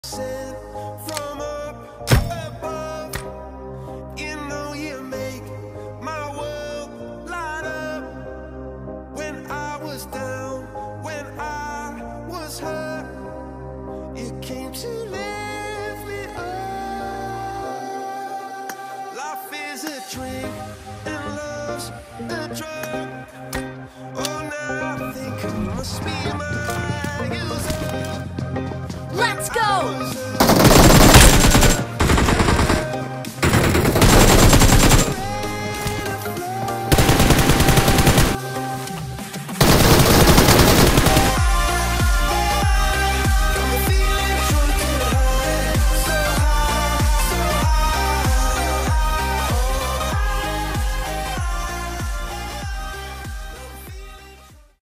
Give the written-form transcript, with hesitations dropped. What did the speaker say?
Sent from up above, you know you make my world light up. When I was down, when I was hurt, you came to lift me up. Life is a drink and love's a drug. Oh, now I think I must be my user. Let's go!